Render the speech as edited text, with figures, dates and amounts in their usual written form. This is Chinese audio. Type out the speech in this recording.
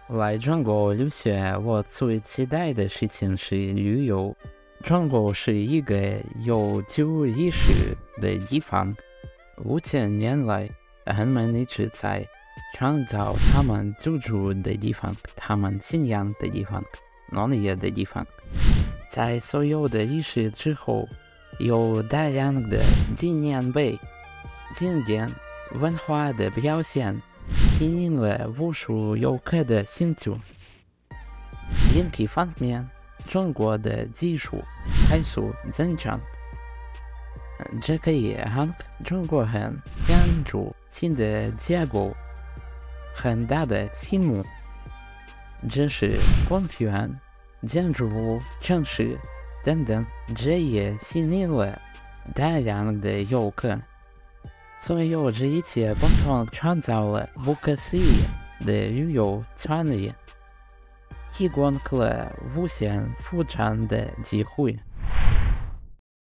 来中国留学，我最期待的事情是旅游。中国是一个有自由意识的地方，5000年来，人们一直在创造他们居住的地方、他们信仰的地方、农业的地方。在所有的历史之后，有大量的纪念碑、经典文化的表现，吸引了无数游客的兴趣。另一方面，中国的技术快速增长，这可以让中国人建筑新的结构很大的项目，这是公园、建筑物、城市等等，这也吸引了大量的游客。所有这一切共同创造了不可思议的旅游产业，提供了无限复产的机会。